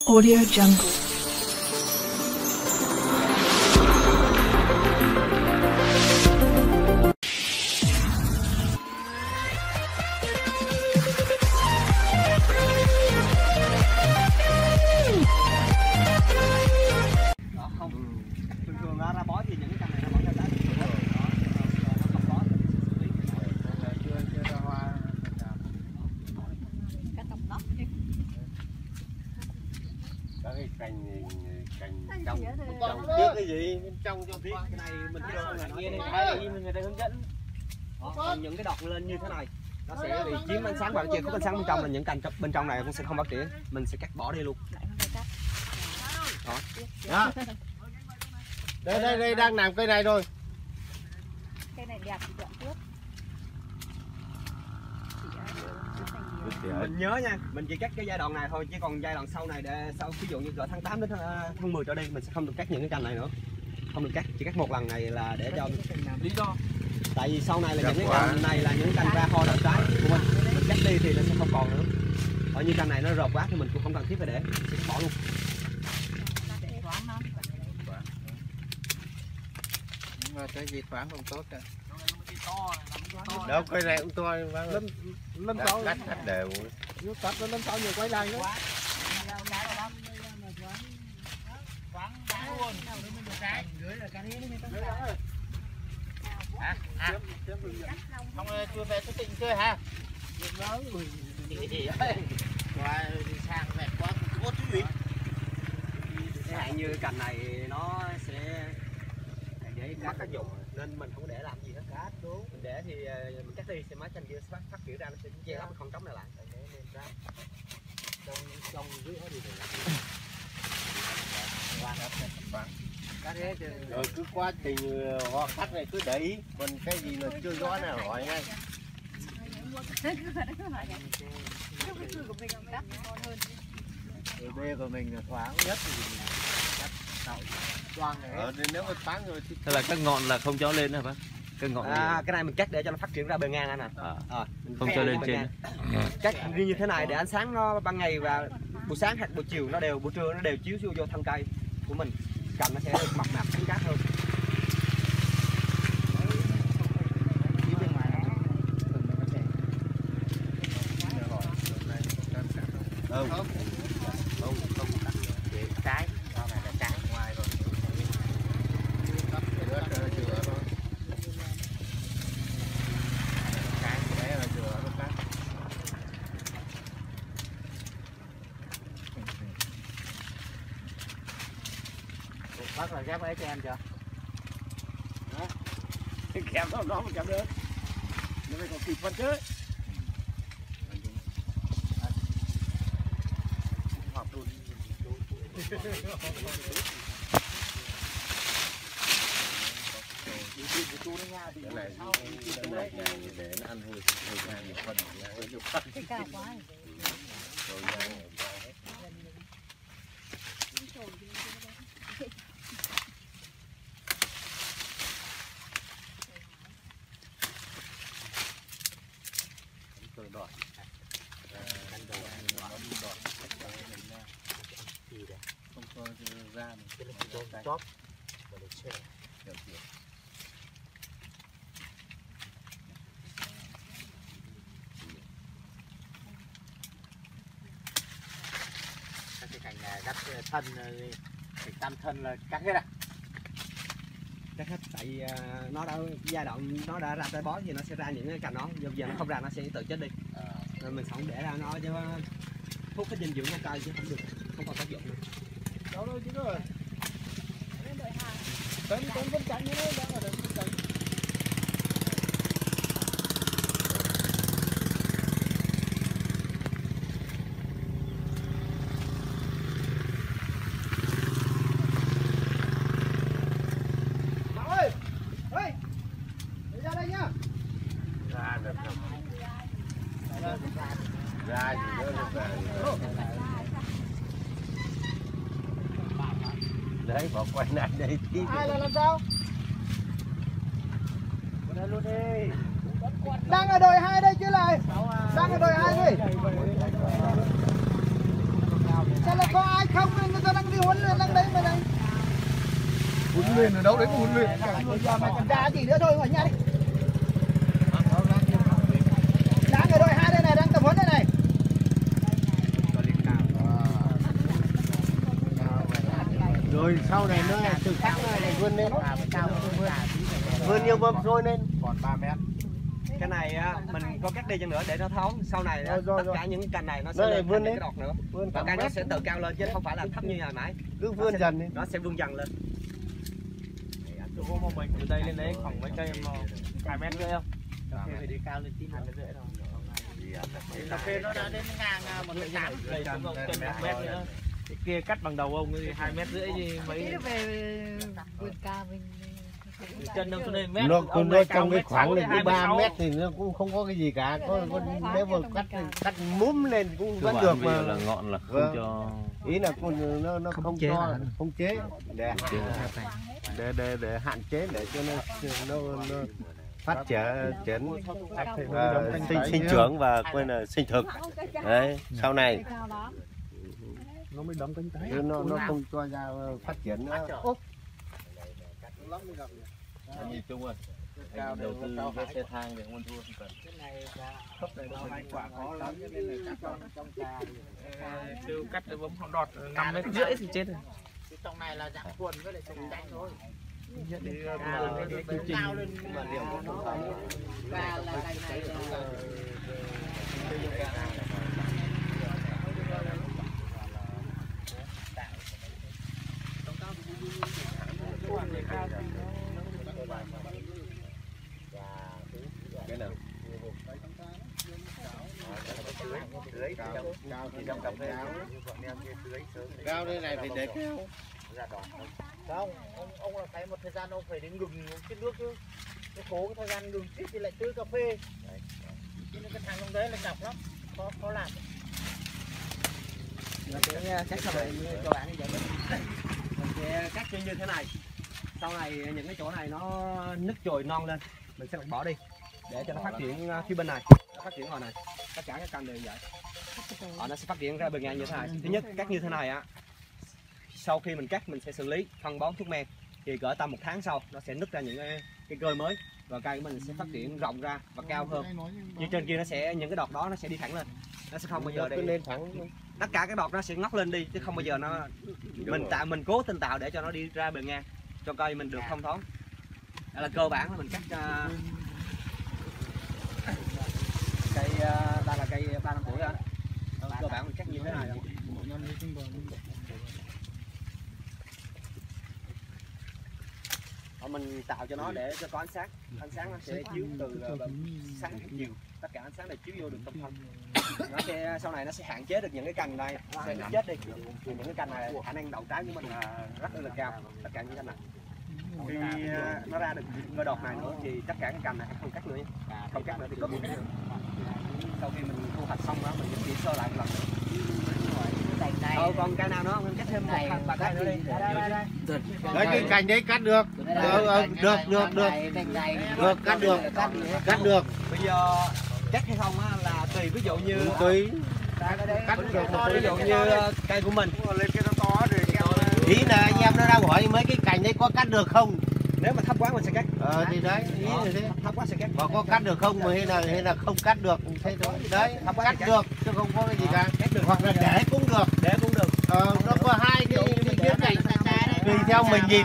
Audio Jungle. Ra bó thì những cái căn này nó bó theo trái nó không bó chưa ra hoa cái tông nóc chứ có cái cành trong trước cái gì bên trong cho biết cái này mình cứ đưa người kia đây người ta hướng dẫn. Còn những cái đọt lên như thế này nó sẽ bị chiếm ánh sáng, và chỉ có ánh sáng bên trong là những cành bên trong này cũng sẽ không phát triển, mình sẽ cắt bỏ đi luôn. đó. Đây đang làm cây này rồi. cây này đẹp thì chọn trước. Mình nhớ nha, mình chỉ cắt cái giai đoạn này thôi, chứ còn giai đoạn sau này để sau ví dụ như cỡ tháng 8 đến tháng 10 trở đi mình sẽ không được cắt những cái cành này nữa, không được cắt, chỉ cắt một lần này là để cho lý do tại vì sau này là những cái cành này là những cành ra hoa đậu trái của mình cắt đi thì nó sẽ không còn nữa. Ở như cành này nó rợp quá thì mình cũng không cần thiết phải để, sẽ bỏ luôn. Nhưng mà cái gì thoáng không tốt rồi. Đâu cây này cũng to Lâm to cắt đều. nó cắt nó lâm to nhiều quay lại nữa. Không chưa về tôi tỉnh chơi hả? Sang mệt quá có chứ gì. Cái hạn như cành này nó sẽ để mất tác dụng nên mình không để làm gì hết cả. Mình để thì mình cắt đi thì mấy cành kia sẽ phát triển ra, nó sẽ che lấp không trống này lại. Trong dưới hết đi rồi cứ quá trình hoa cắt này cứ để ý, còn cái gì là chưa rõ nào hỏi ngay. Bê của mình là thoáng nhất thì cắt toàn này. Nếu mà thoáng rồi thì thế là các ngọn là không cho lên hả bác? Cái ngọn cái này mình cắt để cho nó phát triển ra bề ngang anh nè. Không cho lên trên. Cắt như thế này để ánh sáng nó ban ngày và buổi sáng hoặc buổi chiều nó đều, buổi trưa nó đều chiếu vô thân cây của mình, cành nó sẽ được mập mạp cứng cáp hơn. trái sau này là trái ngoài rồi. Bác là ghép ấy cho em chưa? Kèm nó một kèm nữa. Nó phải có kịp phân chứ. Học luôn. Cái này để nó ăn hơi ra một phần cái cao quá này. không có ra chóp cái cành gắt thân thì tam thân là cắt hết à? Cắt hết tại nó đã giai đoạn nó đã ra trái bó thì nó sẽ ra những cái cành đó, giờ nó không ra nó sẽ tự chết đi. Nên mình không để ra nó cho hút cái dinh dưỡng trong cây chứ không được, không còn tác dụng nữa. Đâu đâu chứ rồi. Tên vẫn chạy như thế, đang là vẫn chạy. Ra gì nữa đấy, bỏ quay lại đây tí. Ai là làm sao? Đây luôn đi. Đang ở đội 2 đây chứ lại. Đang ở đội 2 đi. Sao lại có ai không, người ta đang đi huấn luyện đang đấy mà đây. Huấn luyện ở đâu đấy mà huấn luyện? Giờ mày cần ra gì nữa thôi, ở nhà đi. Đang ở đội 2 đây này, đang tập huấn đây này. Rồi sau này nó từ khác này vươn lên, vươn nhiều bơm trôi lên. Còn 3 mét. Cái này á, mình có cắt đi chăng nữa để nó thoáng. Sau này á, Rồi. tất cả những cái cành này nó sẽ lên vươn thành lên cái đọt nữa. Vươn Và cây nó sẽ tự cao lên chứ không phải là thấp như hồi nãy. cứ vươn dần đi. Nó sẽ vươn dần lên. Từ hôm mà mình từ đây lên đấy khoảng mấy cây mà 2 mét rưỡi không? Cà phê phải đi cao lên 9 mét rưỡi thôi. Cà phê nó đã đến ngang 1,8 đây xuống rồi trên 1 mét nữa. Cái kia cắt bằng đầu ông thì 2 mét rưỡi gì mấy. Thế về vườn ca mình Chân đâu cho nên mét. Nó trong cái khoảng này cái 3 mét thì nó cũng không có cái gì cả. Nếu mà cắt múm lên cũng vẫn được mà. Là ngọn là không cho. Ý là nó không cho không chế để hạn chế để cho nó phát triển sinh trưởng và quên là sinh thực. Đấy, sau này Nó mới đóng cánh tay. nó không cho ra phát triển nữa. Nhìn chung rồi. Đầu tư cái xe thang để không thua không cần. Cấp này nó hai quả khó lắm cho nên là cắt trong trà. Kêu cắt để bấm không đọt 5 mét rưỡi thì chết rồi. Trong này là dạng quần với lại trồng cánh thôi. Cao lên mà liệu có không không. Và là cành này Cao đây này phải để cao. không, ông là phải một thời gian ông phải đến ngừng cái nước chứ. Cái cố cái thời gian ngừng tiếp thì lại tưới cà phê. Cho nên cái thằng trong đấy là chọc lắm, khó làm. Mình sẽ cắt sau này cho bạn như vậy. Mình sẽ cắt như thế này. Sau này những cái chỗ này nó nứt chồi non lên, mình sẽ bỏ đi để cho nó phát triển phía bên này, nó phát triển ngoài này. Tất cả các cành đều như vậy. Nó sẽ phát triển ra bề ngang như thế này. Thứ nhất cắt như thế này á, sau khi mình cắt mình sẽ xử lý phân bón thuốc men thì cỡ tầm 1 tháng sau nó sẽ nứt ra những cái cơi mới và cây của mình sẽ phát triển rộng ra và cao hơn. Như trên kia nó sẽ những cái đọt đó nó sẽ đi thẳng lên, nó sẽ không bao giờ đi lên thẳng. tất cả các đọt nó sẽ ngóc lên đi chứ không bao giờ nó mình cố tình tạo để cho nó đi ra bề ngang cho cây mình được thông thoáng. Đây là cơ bản là mình cắt cây đây là cây 3 năm tuổi rồi. Cơ bản mình cắt như thế này rồi. Mình tạo cho nó để cho có ánh sáng nó sẽ chiếu từ sáng đến chiều, tất cả ánh sáng này chiếu vô được trong thân. Nó sẽ sau này nó sẽ hạn chế được những cái cành này nó sẽ chết đi, thì những cái cành này khả năng đậu trái của mình là rất là cao, tất cả những cành này. Khi nó ra được cơ đọt này nữa thì tất cả cái cành này không cắt nữa, không cắt nữa thì có một cái. Sau khi mình thu hoạch xong đó mình chỉ sơ lại một lần nữa. Còn cây nào nữa mình cắt thêm một vài cây nữa đi. Đấy cái cành đấy cắt được. Được cắt được. Bây giờ cắt hay không á là tùy, ví dụ như tùy cắt được, ví dụ như cây của mình Lên cái nó to rồi. ý là anh em nó đang hỏi mấy cái cành đấy có cắt được không. nếu mà thấp quá mình sẽ cắt. Thì đấy ý là thế. Thấp quá sẽ cắt. Và có cắt được không mà hay là không cắt được thế thôi. Đấy cắt được chứ không có cái gì cả. Hoặc là để cũng được. Nó có hai cái cành tùy theo mình nhìn.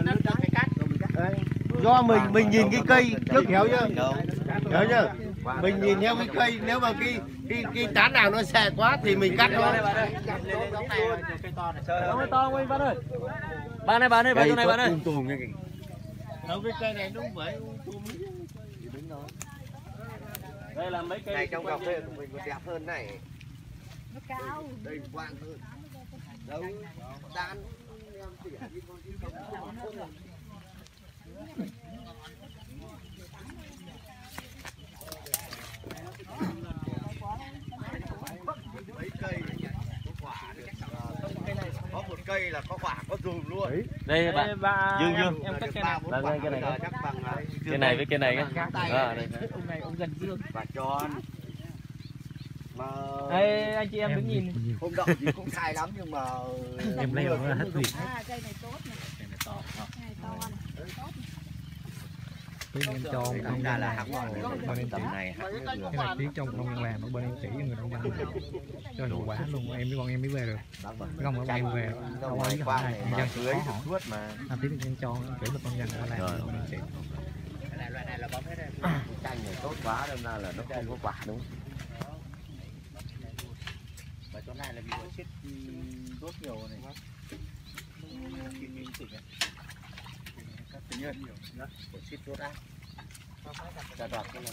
Do mình nhìn cái cây trước hiểu chưa? Hiểu chưa? Mình nhìn theo cái cây, nếu mà cái tán nào nó xè quá thì mình cắt thôi. Nó to quá bạn ơi. Bạn ơi, bạn chỗ này bạn ơi. Đâu cái cây này đúng vậy. Đây là mấy cây Này trong cà phê của mình còn đẹp hơn này. nó cao. Đây quang hơn. Đâu tán có một cây là có quả có dùm luôn. đây bạn Dương Em cắt cây này. cái này chắc bằng cái này với cái này đây. ông này ông gần Dương và tròn. Mà Đây anh chị em đứng nhìn. hôm đậu thì cũng khai lắm nhưng mà em leo nó hết việc. Cây này tốt này. Cây này to này. Tiếng em cho không ra là hẳn bên em tầm chỉ này hẳn cái này tiếng trong không làm ở bên em chỉ người nông dân cho hiệu quả luôn em với con em mới về được không ở em về đâu có hỏi này nông dân sẽ khó hỏi làm tiếng em cho kiểu là con dân đã làm rồi em chỉ loại này là bấm hết rồi. Canh này tốt quá nên là nó không có quả đúng. Và chỗ này là bị chết rốt nhiều này. Kim minh thử này. Các tự nhiên nhiều đó, của chết rốt ăn. Cả đoạt cái này.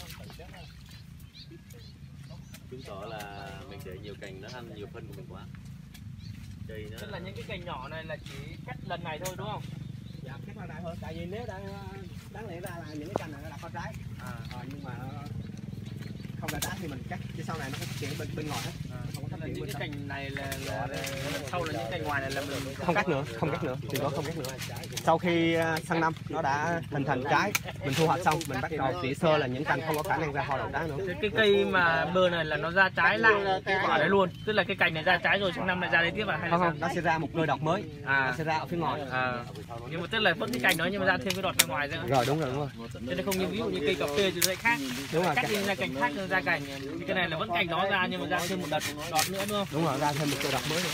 Chứng tỏ là mình để nhiều cành nó ăn nhiều phân của mình quá. Đây nó. Tức là những cái cành nhỏ này là chỉ cắt lần này thôi đúng không? Dạ cắt lần này thôi, tại vì nếu đáng lẽ ra là những cái cành này nó đã có trái. Nhưng mà không ra trái thì mình cắt chứ sau này nó phát triển bên ngoài hết. Không có phát triển những bên cái cành này là sau là những cành ngoài này là mình không cắt nữa, chỉ có không cắt nữa. Sau khi sang năm nó đã hình thành trái, mình thu hoạch xong mình bắt đầu tỉa sơ là những cành không có khả năng ra hoa đậu trái nữa. cái cây mà bơ này là nó ra trái lại cái quả đấy luôn, tức là cái cành này ra trái rồi sang năm lại ra đây tiếp à hay là không, nó sẽ ra một đôi đọt mới, nó sẽ ra ở phía ngoài. Nhưng mà tức là vẫn cái cành đó nhưng mà ra thêm cái đọt bên ngoài nữa. Rồi đúng rồi. Cho nên không như ví dụ như cây cà phê thì lại khác, đúng rồi, cắt đi ra cành khác ra cành, thì cái này là vẫn cành đó ra nhưng mà ra thêm một đợt đọt nữa đúng không? Đúng rồi, ra thêm một đôi đọt mới nữa.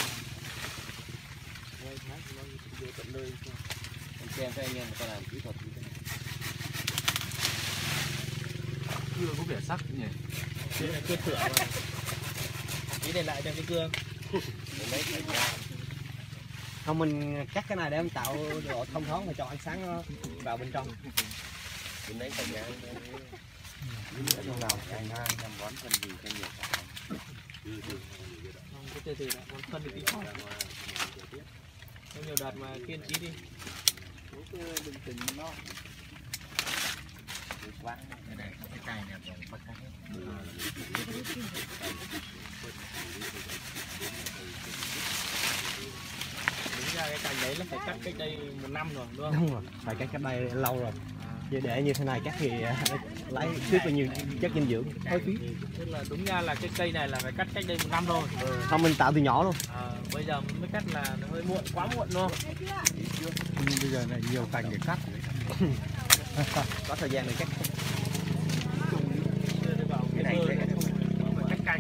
Xem cho anh em người ta làm kỹ thuật như thế này. cưa có vẻ sắc nhỉ. Cưa thửa mà. Ý để lại đem cái cưa. Không, mình cắt cái này để em tạo độ thông thoáng và cho ánh sáng nó vào bên trong. Mình lấy cành nhà Trong nào cành ngang làm bón phân gì cho nhiều quả. Không, cái từ là phân được tí không? Có nhiều đợt mà kiên trì đi. Bình tĩnh nó. Quá. Đây này, cái cây này còn bắt cắt. Đúng ra cái cành đấy là phải cắt cách đây 1 năm rồi đúng không? đúng rồi, phải cắt cách đây lâu rồi. Chứ để như thế này cắt thì lấy rất là nhiều chất dinh dưỡng, hơi phí. Tức là đúng ra là cái cây này là phải cắt cách đây 1 năm thôi. Không, mình tạo từ nhỏ luôn. Bây giờ mới cắt là nó hơi muộn, quá muộn luôn. Bây giờ này nhiều cành để cắt. Có thời gian để cắt. Cái này phải cắt cành.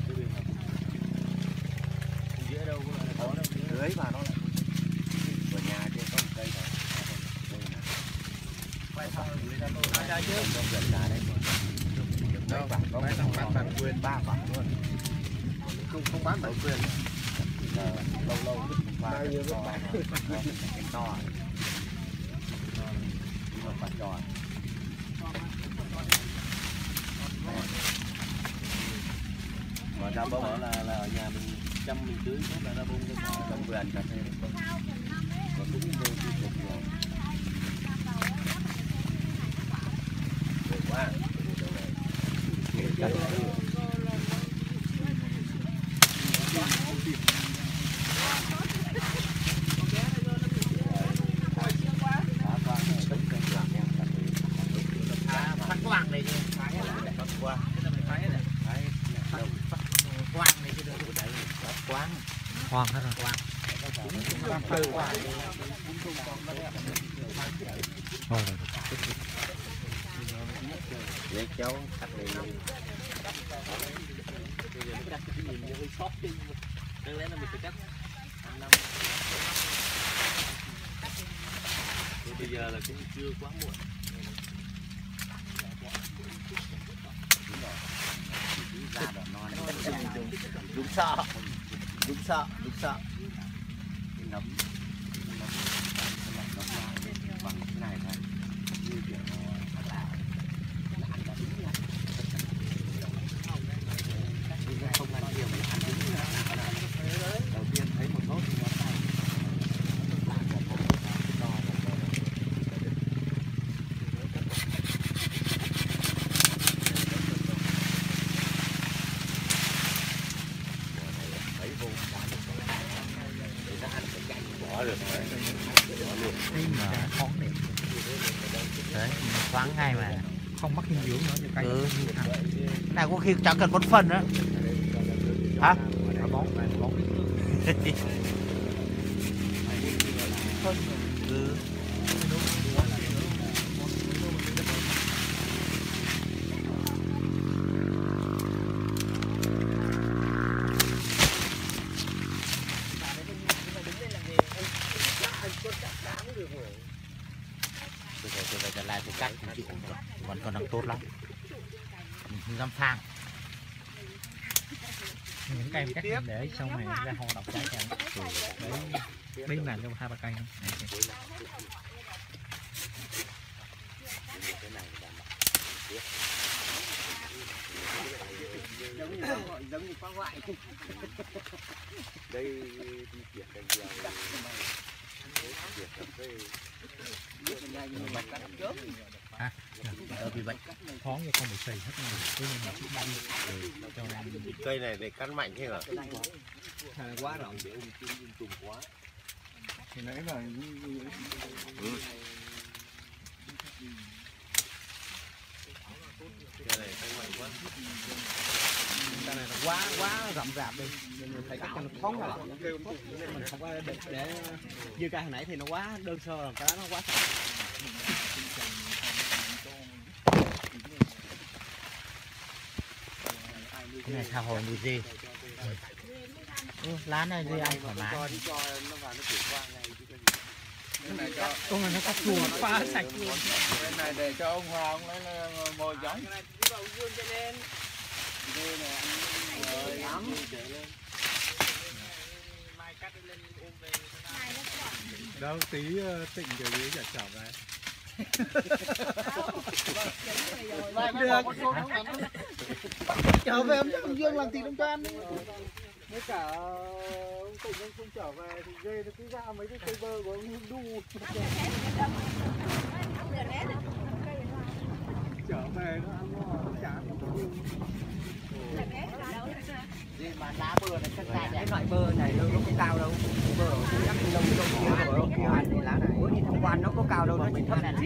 Giữa đâu cũng là có đâu. Lưới mà nó lại. Của nhà kia có một cây rồi. Quay xong rồi gửi ra tôi. Ra chứ. Không gần ra đấy. Đâu, có mấy thằng bán quyền 3 quả luôn. Không bán 7 quyền. Lâu lâu bao nhiêu lúc bán cái to. Nhưng mà phải tròn. Còn ra bảo là ở nhà mình chăm mình tưới tốt là ra bông trong vườn cà phê. Còn cũng vô đi chụp rồi. Được quá. Phát quang này chứ. Phát quang. Quang này chứ đừng có đẩy. Phát quang. Hoang hết rồi. Thôi rồi. Để cháu cắt đi. Bây giờ nó cắt cái nhìn hơi sót đi. Đáng lẽ là mình phải cắt hàng năm. Bây giờ là cũng chưa quá muộn. Ra đoạn non. Đúng sợ. Đúng sợ. Cái nấm. Nó bằng cái này thôi. Như kiểu là không ăn nhiều mà ăn đúng là đầu tiên thấy một nốt thì nó Đấy, khoáng ngay mà không mất dinh dưỡng nữa cho cây. này có khi chẳng cần bón phân nữa. Hả? Bón. Tôi phải lại cái cắt vẫn còn đang tốt lắm. Mình không dám phang. Những cây cắt để sau này ra hoa độc trái càng để biến làm cho 2-3 cây nữa. Giống như phá hoại. Đây đi chuyển đây giờ. Bị bệnh Thoáng cho không bị xì hết rồi. Cứ như mà chút bay cho cây này để cắn mạnh thế hả? Quá rộng. Thì nãy là Cây này cắn mạnh quá. Cái này là quá rậm rạp đi, nên mình phải cắt cho nó thoáng ra. Mình không có để như cây hồi nãy thì nó quá đơn sơ rồi, cái đó nó quá sạch. Cái này tha hồ như gì? Lá này gì ăn thoải mái. con này nó cắt chuột pha sạch luôn. cái này để cho ông Hoàng lấy mồi giống. Đâu tí Tịnh cái dưới chả chảo này. Trở về ông Dương làm thịt ông cho ăn đi. Với cả ông Tịnh ông không trở về thì dê nó cứ ra mấy cái cây bơ của ông đu. Trở về nó ăn nó chán. Mà lá bơ này chắc ra Cái loại bơ này nó không cao đâu. Bơ ở các lông kia ăn thì lá này. Thì thằng quan nó có cao đâu, nó chỉ thấp này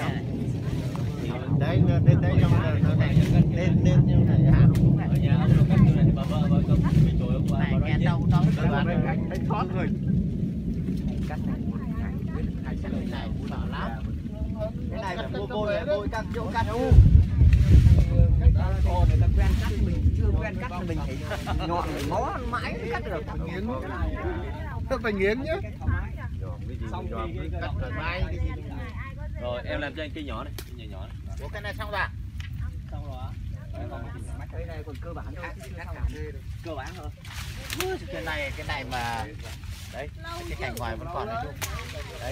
đấy trong này lên như này hả? Này nghe đâu đó Anh thoát rồi. cái này sợ lắm. cái này phải mua bôi các chỗ cắt u. Còn người ta quen cắt, mình chưa quen cắt thì mình phải nhọn ngó mãi cắt được. Tức phải nghiến nhé. Xong thì cắt thoải mái. Rồi em làm cho anh cây nhỏ này, nhỏ này. Ủa cái này xong rồi? xong rồi á. Cái này còn cơ bản khác, cơ bản hơn. Cái này mà đấy, cái cành ngoài vẫn còn đấy chú. Đấy.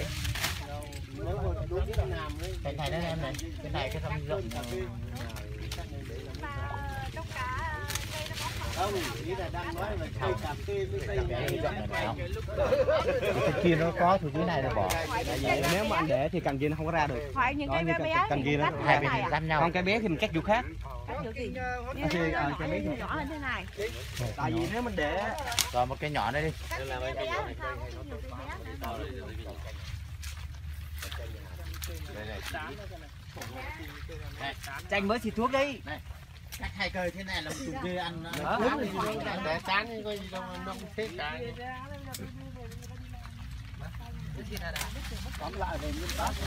Cành này đấy em này, cái này cái thâm rộng. Không, ý là đang nói là cây cà phê với cây kia nó có thì cái này nó bỏ. Nếu mà anh để thì cành kia nó không có ra được. Phải những cái bé cành kia nó hai bên giáp nhau. còn cái bé thì mình cắt kiểu khác. cắt kiểu gì? Cái bé Nhỏ hơn thế này. tại vì nếu mình để Rồi một cái nhỏ đây đi. Làm cái bé làm sao có nhiều bé. chanh mới xịt thuốc đi. Cắt hai cây thế này là một chục dê ăn để sáng coi gì đâu nó không thích cả. tóm lại về nguyên tắc.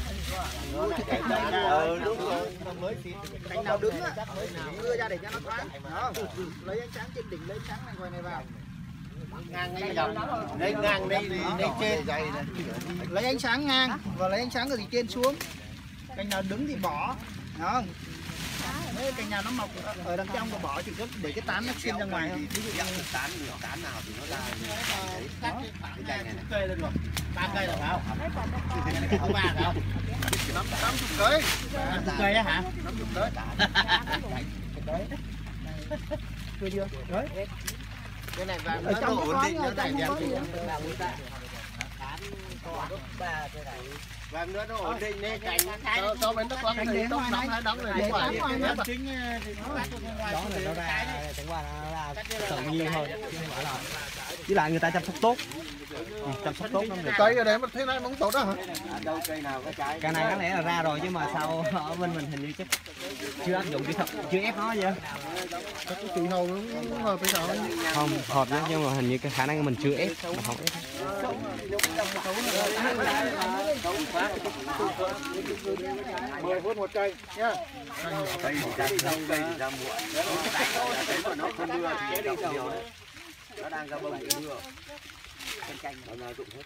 Đúng rồi, nó mới xịt. Cành nào đứng á, đưa ra để cho nó thoáng. Lấy ánh sáng trên đỉnh, lấy ánh sáng này ngoài này vào. Ngang ngay dọc. Đây ngang đây trên. Lấy ánh sáng ngang và lấy ánh sáng từ trên xuống. Cành nào đứng thì bỏ. Không? Nếu cành nào nó mọc ở đằng trong thì bỏ, chỉ có để cái tán nó xuyên ra ngoài thôi. ví dụ như tán nào thì nó ra Cái cành này cây lên rồi. 3 cây là phải không? Không 3 phải không? 50 cây. 50 cây á hả? 50 cây. Chưa chưa? Đấy. Cái này vào nó ổn định nó này đẹp. Và nữa nó ổn định nên cành cho bên nó có cái gì tốt lắm hay đóng này ngoài chính thì nó đó là nó ra chẳng qua nó ra tự nhiên thôi chứ không phải là với lại người ta chăm sóc tốt. Chăm sóc tốt lắm. Cây ở đấy mà thế này mà không tốt đó hả? Đâu cây nào có trái. Cái này có lẽ là ra rồi chứ mà sao ở bên mình hình như chắc chưa áp dụng kỹ thuật, chưa ép nó vậy. Các cái kỳ hầu nó hợp với sao? Không hợp lắm nhưng mà hình như cái khả năng mình chưa ép mà không ép. Mười phút một cây nhá. Cây thì ra muộn. Thấy mà nó không mưa thì nó đi nhiều đấy. Nó đang ra bông thì mưa. Nó rụng hết.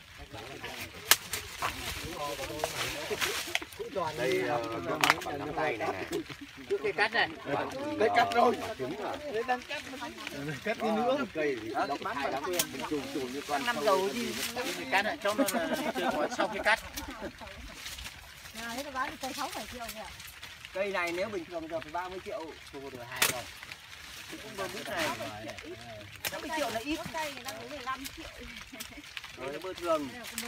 Đây nắm tay này này. Trước khi cắt này. Đấy cắt rồi. Đấy đang cắt. Cắt đi nữa. Cây thì nó mát lắm. Trùm như con Năm dầu gì cắt này cho nó là sau khi cắt. Thế nó bán được cây 6 triệu nhỉ? Cây này nếu bình thường giờ phải 30 triệu, thu được 2 rồi. Cũng bơm bút này. 50 triệu là ít. Cây người ta lấy 15 triệu. Rồi bơ thường.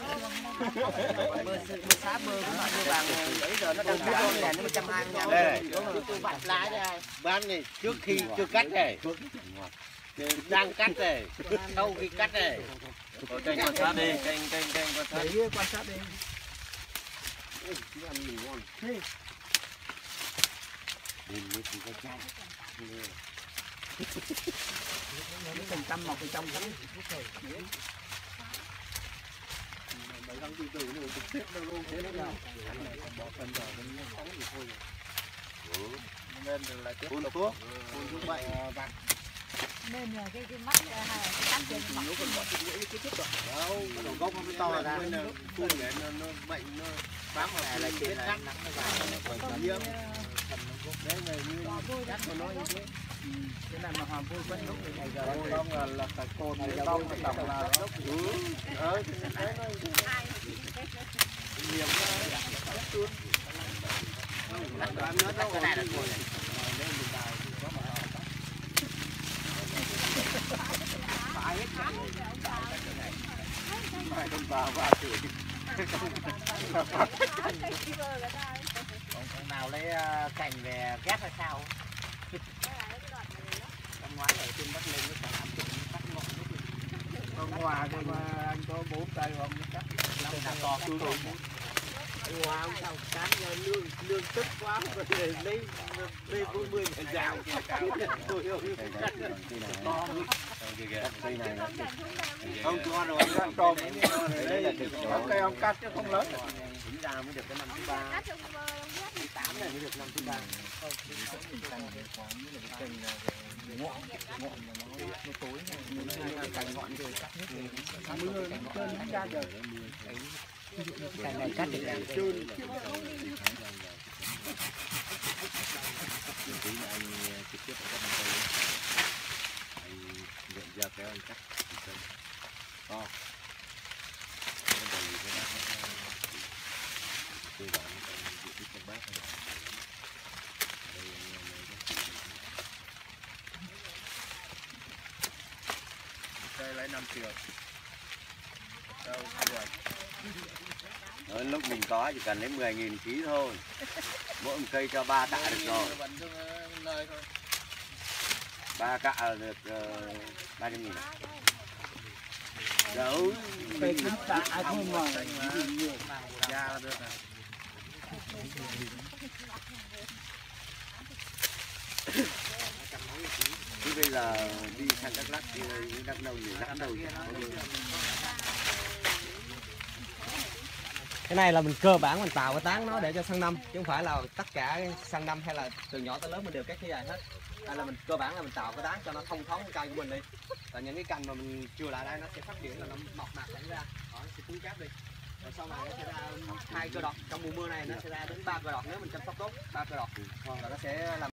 Bơ sáp bơ cũng là bơ vàng đấy giờ nó đang cắt con đèn nó 120.000. Đây. Tôi vặt lái đây. Bán này trước khi chưa cắt này. Đang cắt này. Sau khi cắt này. Kênh quan sát đi, kênh quan sát. Đấy quan sát đi. Phần trăm một phần trăm Nên là phun thuốc, phun bệnh vặt. Nên là cái mắt này cắt trên mặt. Đâu, nó gốc nó mới to ra. Phun để nó bệnh nó bám vào là chết cắt nó vào còn nhiễm. Đấy là như cắt mà nói như thế. cái này mà hòa vui quanh lúc thì ngày giờ Đông là phải cồn để đông cái độc là nó. Thế nó nhiều cái này là cồn này. Mai con vào và chửi. Còn nào lấy cành về ghép hay sao? Năm ngoái ở trên Bắc Ninh nó còn áp dụng cắt ngọn nước. Ở ngoài thì mà anh có 4 cây không cắt. Năm nào to cứ rồi. Ngoài ông sao cán lương tức quá rồi lấy 40 mà rào. Cây này Không cho rồi ăn trộm. Đây là cây ông cắt chứ không lớn. chính ra mới được cái năm thứ 3. Thứ 8 này mới được năm thứ 3. Cành này cắt được Tí nữa anh trực tiếp ở các bàn tay. Anh nhận ra kéo anh cắt thì cân to. Cái đầu gì cái đó cơ bản anh diện tích trong bát này. Đây Cây lấy 5 triệu. Đâu được. Đó, lúc mình có chỉ cần lấy 10.000 ký thôi. Mỗi một cây cho 3 tạ được rồi. 3 cạ được 300.000. Đâu. cây cứng tạ không mà Ra được này. Chứ bây giờ đi sang Đắk Lắk đi Đắk Nông thì rắc đầu gì. Cái này là mình cơ bản mình tạo cái tán nó để cho sang năm chứ không phải là tất cả sang năm hay là từ nhỏ tới lớn mình đều cắt cái dài hết. Đây là mình cơ bản là mình tạo cái tán cho nó thông thoáng cái cây của mình đi. Và những cái cành mà mình chừa lại đây nó sẽ phát triển là nó mọc mạc xảy ra, nó sẽ cuốn cáp đi. Rồi sau này nó sẽ ra 2 cơ đọt, trong mùa mưa này nó sẽ ra đến 3 cơ đọt nếu mình chăm sóc tốt, 3 cơ đọt. Và nó sẽ làm